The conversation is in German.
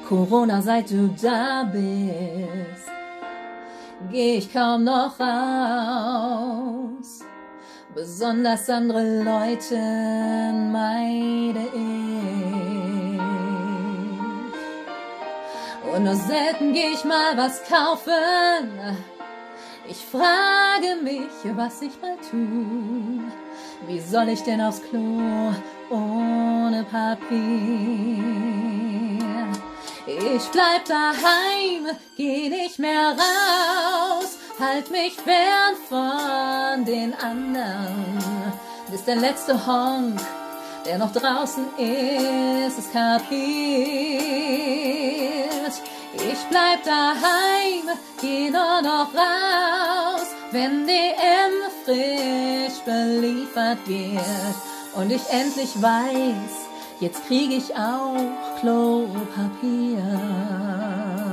Corona, seit du da bist, geh ich kaum noch raus. Besonders andere Leute meide ich. Und nur selten geh ich mal was kaufen. Ich frage mich, was ich mal tu. Wie soll ich denn aufs Klo ohne Papier? Ich bleib daheim, geh nicht mehr raus, halt mich fern von den anderen, bis der letzte Honk, der noch draußen ist, es kapiert. Ich bleib daheim, geh nur noch raus, wenn DM frisch beliefert wird und ich endlich weiß, jetzt krieg ich auch Klopapier.